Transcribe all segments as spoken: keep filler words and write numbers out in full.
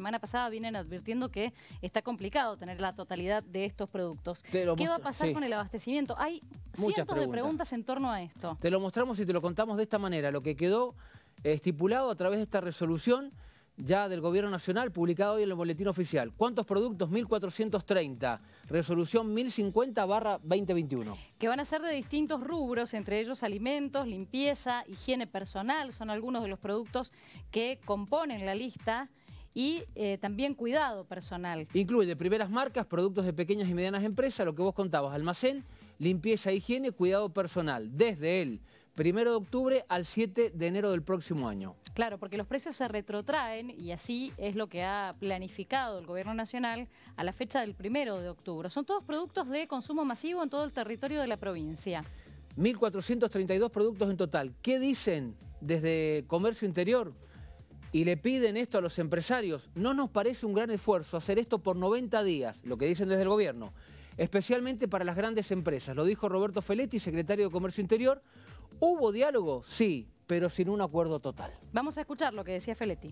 semana pasada vienen advirtiendo que está complicado tener la totalidad de estos productos. ¿Qué va a pasar sí. con el abastecimiento? Hay Muchas cientos preguntas. de preguntas en torno a esto. Te lo mostramos y te lo contamos de esta manera. Lo que quedó estipulado a través de esta resolución ya del Gobierno Nacional, publicado hoy en el Boletín Oficial. ¿Cuántos productos? mil cuatrocientos treinta. Resolución mil cincuenta barra veinte veintiuno. Que van a ser de distintos rubros, entre ellos alimentos, limpieza, higiene personal, son algunos de los productos que componen la lista. Y eh, también cuidado personal. Incluye de primeras marcas, productos de pequeñas y medianas empresas, lo que vos contabas, almacén, limpieza, higiene, cuidado personal, desde el primero de octubre al siete de enero del próximo año. Claro, porque los precios se retrotraen y así es lo que ha planificado el Gobierno Nacional a la fecha del primero de octubre. Son todos productos de consumo masivo en todo el territorio de la provincia. mil cuatrocientos treinta y dos productos en total. ¿Qué dicen desde Comercio Interior? Y le piden esto a los empresarios. No nos parece un gran esfuerzo hacer esto por noventa días, lo que dicen desde el gobierno, especialmente para las grandes empresas. Lo dijo Roberto Feletti, secretario de Comercio Interior. ¿Hubo diálogo? Sí, pero sin un acuerdo total. Vamos a escuchar lo que decía Feletti.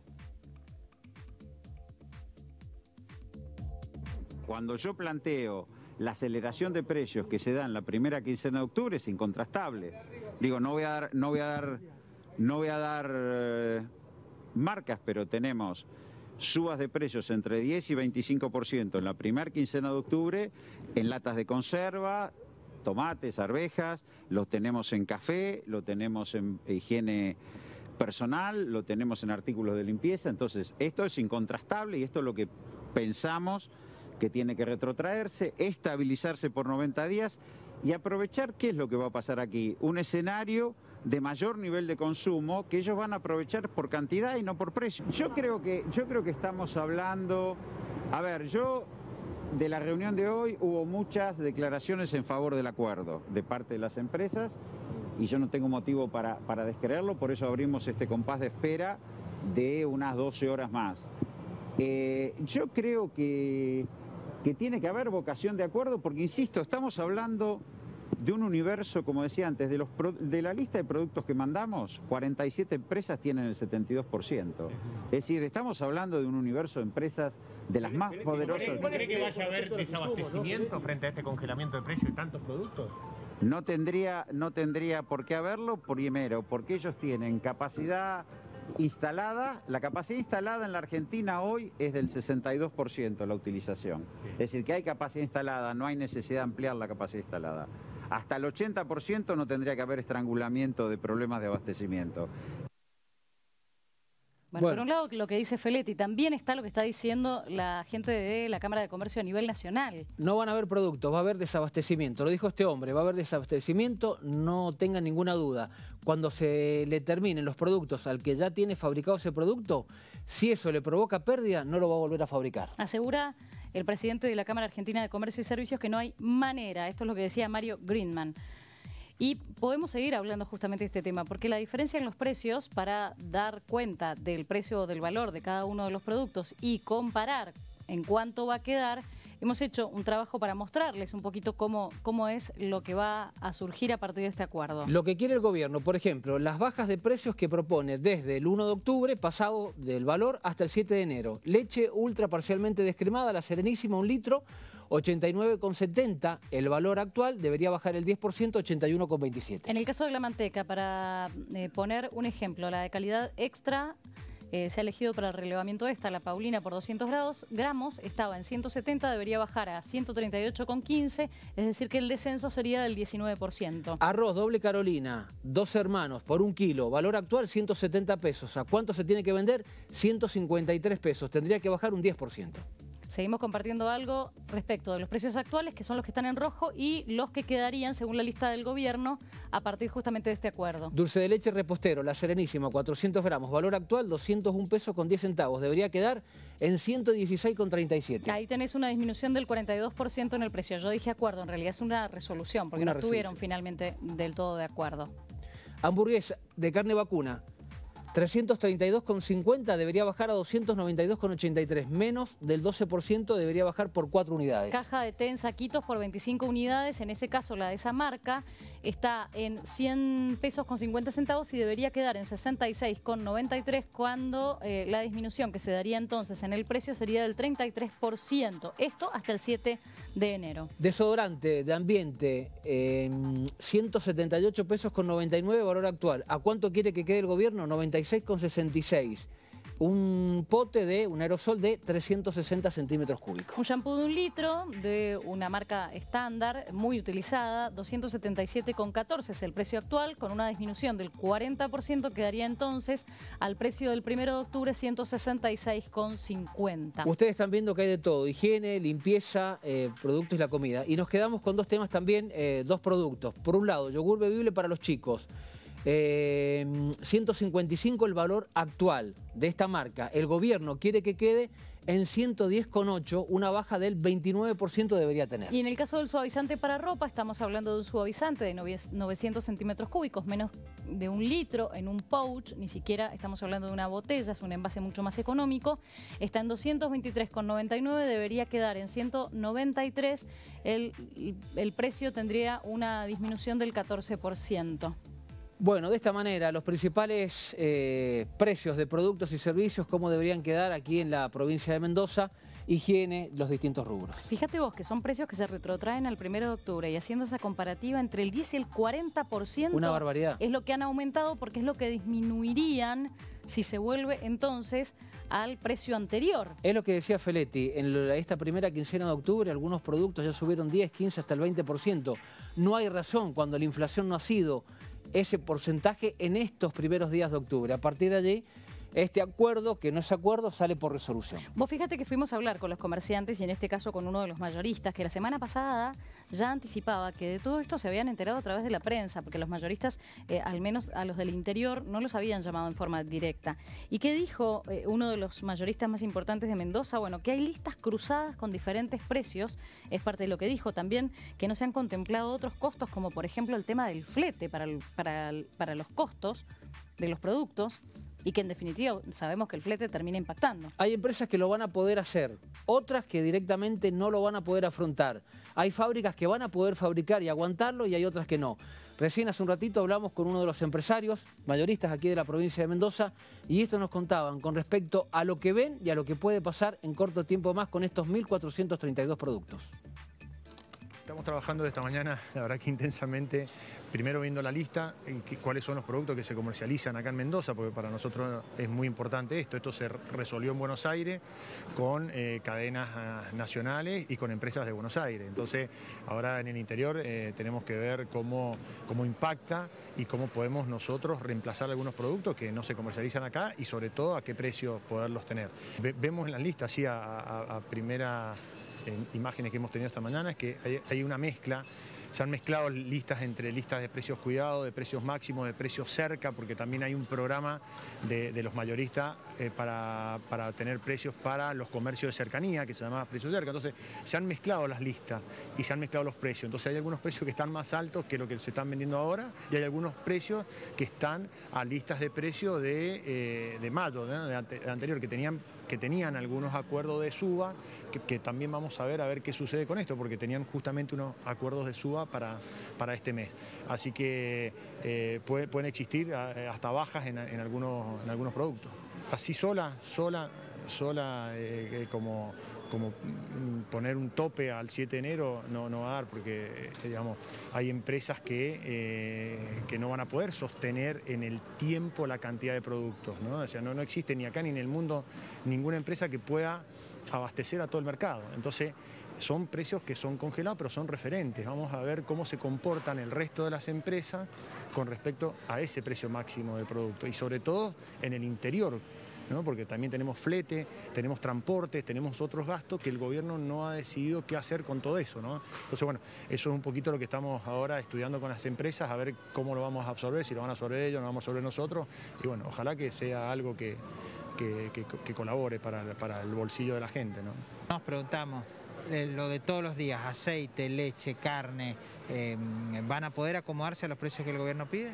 Cuando yo planteo la aceleración de precios que se da en la primera quincena de octubre es incontrastable. Digo, no voy a dar, no voy a dar, no voy a dar eh, marcas, pero tenemos subas de precios entre diez y veinticinco por ciento en la primera quincena de octubre en latas de conserva, tomates, arvejas, lo tenemos en café, lo tenemos en higiene personal, lo tenemos en artículos de limpieza. Entonces, esto es incontrastable y esto es lo que pensamos que tiene que retrotraerse, estabilizarse por noventa días y aprovechar qué es lo que va a pasar aquí. Un escenario de mayor nivel de consumo que ellos van a aprovechar por cantidad y no por precio. Yo creo que, yo creo que estamos hablando... A ver, yo... De la reunión de hoy hubo muchas declaraciones en favor del acuerdo de parte de las empresas y yo no tengo motivo para, para descreerlo, por eso abrimos este compás de espera de unas doce horas más. Eh, yo creo que, que tiene que haber vocación de acuerdo porque, insisto, estamos hablando de un universo, como decía antes, de, los pro, de la lista de productos que mandamos, cuarenta y siete empresas tienen el setenta y dos por ciento. Es decir, estamos hablando de un universo de empresas de las más poderosas. ¿Cree que vaya a haber desabastecimiento frente a este congelamiento de precios de tantos productos? No tendría, no tendría por qué haberlo, primero, porque ellos tienen capacidad instalada, la capacidad instalada en la Argentina hoy es del sesenta y dos por ciento la utilización. Es decir, que hay capacidad instalada, no hay necesidad de ampliar la capacidad instalada. Hasta el ochenta por ciento no tendría que haber estrangulamiento de problemas de abastecimiento. Bueno, bueno, por un lado lo que dice Feletti, también está lo que está diciendo la gente de la Cámara de Comercio a nivel nacional. No van a haber productos, va a haber desabastecimiento. Lo dijo este hombre, va a haber desabastecimiento, no tengan ninguna duda. Cuando se le terminen los productos al que ya tiene fabricado ese producto, si eso le provoca pérdida, no lo va a volver a fabricar. Asegura el presidente de la Cámara Argentina de Comercio y Servicios que no hay manera. Esto es lo que decía Mario Greenman. Y podemos seguir hablando justamente de este tema, porque la diferencia en los precios, para dar cuenta del precio o del valor de cada uno de los productos y comparar en cuánto va a quedar, hemos hecho un trabajo para mostrarles un poquito cómo, cómo es lo que va a surgir a partir de este acuerdo. Lo que quiere el gobierno, por ejemplo, las bajas de precios que propone desde el uno de octubre, pasado del valor, hasta el siete de enero. Leche ultra parcialmente descremada, la Serenísima, un litro, ochenta y nueve con setenta. El valor actual debería bajar el diez por ciento, ochenta y uno con veintisiete. En el caso de la manteca, para eh, poner un ejemplo, la de calidad extra... Eh, se ha elegido para el relevamiento esta, la Paulina por doscientos gramos, estaba en ciento setenta, debería bajar a ciento treinta y ocho con quince, es decir que el descenso sería del diecinueve por ciento. Arroz doble Carolina, dos hermanos por un kilo, valor actual ciento setenta pesos. ¿A cuánto se tiene que vender? ciento cincuenta y tres pesos, tendría que bajar un diez por ciento. Seguimos compartiendo algo respecto de los precios actuales, que son los que están en rojo, y los que quedarían, según la lista del gobierno, a partir justamente de este acuerdo. Dulce de leche repostero, la Serenísima, cuatrocientos gramos, valor actual doscientos un pesos con diez centavos. Debería quedar en ciento dieciséis con treinta y siete. Ahí tenés una disminución del cuarenta y dos por ciento en el precio. Yo dije acuerdo, en realidad es una resolución, porque una no estuvieron finalmente del todo de acuerdo. Hamburguesa de carne vacuna. trescientos treinta y dos con cincuenta, debería bajar a doscientos noventa y dos con ochenta y tres, menos del doce por ciento, debería bajar por cuatro unidades. Caja de té en saquitos por veinticinco unidades, en ese caso la de esa marca, está en cien pesos con cincuenta centavos y debería quedar en sesenta y seis con noventa y tres cuando eh, la disminución que se daría entonces en el precio sería del treinta y tres por ciento. Esto hasta el siete de enero. Desodorante de ambiente, eh, ciento setenta y ocho pesos con noventa y nueve, valor actual. ¿A cuánto quiere que quede el gobierno? noventa y seis con sesenta y seis. Un pote de un aerosol de trescientos sesenta centímetros cúbicos. Un shampoo de un litro de una marca estándar muy utilizada, doscientos setenta y siete con catorce es el precio actual, con una disminución del cuarenta por ciento quedaría entonces al precio del primero de octubre ciento sesenta y seis con cincuenta. Ustedes están viendo que hay de todo, higiene, limpieza, eh, productos y la comida. Y nos quedamos con dos temas también, eh, dos productos. Por un lado, yogur bebible para los chicos. Eh, ciento cincuenta y cinco el valor actual de esta marca. El gobierno quiere que quede en ciento diez con ocho, una baja del veintinueve por ciento debería tener. Y en el caso del suavizante para ropa, estamos hablando de un suavizante de novecientos centímetros cúbicos, menos de un litro en un pouch, ni siquiera estamos hablando de una botella, es un envase mucho más económico. Está en doscientos veintitrés con noventa y nueve, debería quedar en ciento noventa y tres, el, el precio tendría una disminución del catorce por ciento. Bueno, de esta manera, los principales eh, precios de productos y servicios, cómo deberían quedar aquí en la provincia de Mendoza, higiene, los distintos rubros. Fíjate vos que son precios que se retrotraen al primero de octubre y haciendo esa comparativa entre el diez y el cuarenta por ciento. Una barbaridad. Es lo que han aumentado porque es lo que disminuirían si se vuelve entonces al precio anterior. Es lo que decía Feletti, en esta primera quincena de octubre algunos productos ya subieron diez, quince, hasta el veinte por ciento. No hay razón cuando la inflación no ha sido ese porcentaje en estos primeros días de octubre. A partir de allí, este acuerdo, que no es acuerdo, sale por resolución. Vos fíjate que fuimos a hablar con los comerciantes y en este caso con uno de los mayoristas, que la semana pasada ya anticipaba que de todo esto se habían enterado a través de la prensa, porque los mayoristas, eh, al menos a los del interior, no los habían llamado en forma directa. ¿Y qué dijo eh, uno de los mayoristas más importantes de Mendoza? Bueno, que hay listas cruzadas con diferentes precios, es parte de lo que dijo también, que no se han contemplado otros costos, como por ejemplo el tema del flete para, el, para, el, para los costos de los productos, y que en definitiva sabemos que el flete termina impactando. Hay empresas que lo van a poder hacer, otras que directamente no lo van a poder afrontar. Hay fábricas que van a poder fabricar y aguantarlo y hay otras que no. Recién hace un ratito hablamos con uno de los empresarios mayoristas aquí de la provincia de Mendoza y esto nos contaban con respecto a lo que ven y a lo que puede pasar en corto tiempo más con estos mil cuatrocientos treinta y dos productos. Estamos trabajando esta mañana, la verdad que intensamente, primero viendo la lista, y cuáles son los productos que se comercializan acá en Mendoza, porque para nosotros es muy importante esto. Esto se resolvió en Buenos Aires con eh, cadenas uh, nacionales y con empresas de Buenos Aires. Entonces, ahora en el interior eh, tenemos que ver cómo, cómo impacta y cómo podemos nosotros reemplazar algunos productos que no se comercializan acá y sobre todo a qué precio poderlos tener. Ve, vemos en la lista, así a, a, a primera... En imágenes que hemos tenido esta mañana, es que hay, hay una mezcla, se han mezclado listas entre listas de precios cuidados, de precios máximos, de precios cerca, porque también hay un programa de, de los mayoristas eh, para, para tener precios para los comercios de cercanía, que se llama precios cerca. Entonces se han mezclado las listas y se han mezclado los precios. Entonces hay algunos precios que están más altos que lo que se están vendiendo ahora y hay algunos precios que están a listas de precios de, eh, de mayo, ¿no? de, ante, de anterior, que tenían que tenían algunos acuerdos de suba, que, que también vamos a ver a ver qué sucede con esto, porque tenían justamente unos acuerdos de suba para, para este mes. Así que eh, puede, pueden existir hasta bajas en, en, algunos, en algunos productos. Así sola, sola, sola eh, como... como poner un tope al siete de enero no, no va a dar, porque digamos, hay empresas que, eh, que no van a poder sostener en el tiempo la cantidad de productos, ¿no? O sea, no, no existe ni acá ni en el mundo ninguna empresa que pueda abastecer a todo el mercado. Entonces, son precios que son congelados, pero son referentes. Vamos a ver cómo se comportan el resto de las empresas con respecto a ese precio máximo de producto y sobre todo en el interior, ¿no? Porque también tenemos flete, tenemos transporte, tenemos otros gastos que el gobierno no ha decidido qué hacer con todo eso, ¿no? Entonces, bueno, eso es un poquito lo que estamos ahora estudiando con las empresas, a ver cómo lo vamos a absorber, si lo van a absorber ellos, lo vamos a absorber nosotros, y bueno, ojalá que sea algo que, que, que, que colabore para, para el bolsillo de la gente, ¿no? Nos preguntamos, eh, lo de todos los días, aceite, leche, carne, eh, ¿van a poder acomodarse a los precios que el gobierno pide?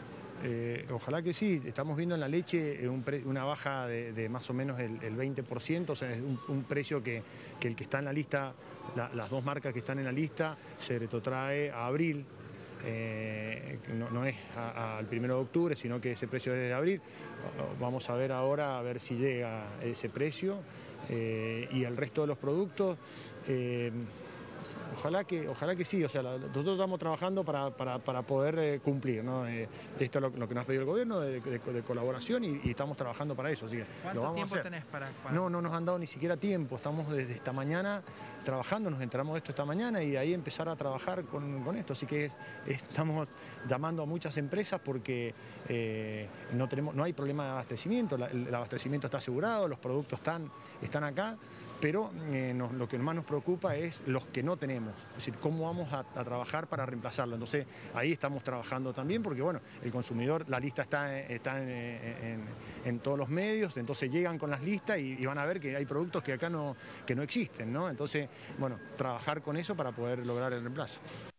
Eh, ojalá que sí. Estamos viendo en la leche un pre, una baja de, de más o menos el, el veinte por ciento, o sea, es un, un precio que, que el que está en la lista, la, las dos marcas que están en la lista, se retrotrae a abril, eh, no, no es a, a, al primero de octubre, sino que ese precio es de abril. Vamos a ver ahora, a ver si llega ese precio eh, y el resto de los productos. Eh, Ojalá que, ojalá que sí, o sea, la, nosotros estamos trabajando para, para, para poder eh, cumplir, ¿no? Eh, esto es lo, lo que nos ha pedido el gobierno de, de, de colaboración y, y estamos trabajando para eso. Así que ¿Cuánto lo vamos tiempo a hacer. tenés para, para...? No, no nos han dado ni siquiera tiempo, estamos desde esta mañana trabajando, nos enteramos de esto esta mañana y de ahí empezar a trabajar con, con esto. Así que es, estamos llamando a muchas empresas porque eh, no, tenemos, no hay problema de abastecimiento, la, el, el abastecimiento está asegurado, los productos están, están acá. Pero eh, nos, lo que más nos preocupa es los que no tenemos, es decir, cómo vamos a, a trabajar para reemplazarlo. Entonces ahí estamos trabajando también porque bueno, el consumidor, la lista está, está en, en, en todos los medios, entonces llegan con las listas y, y van a ver que hay productos que acá no, que no existen, ¿no? Entonces, bueno, trabajar con eso para poder lograr el reemplazo.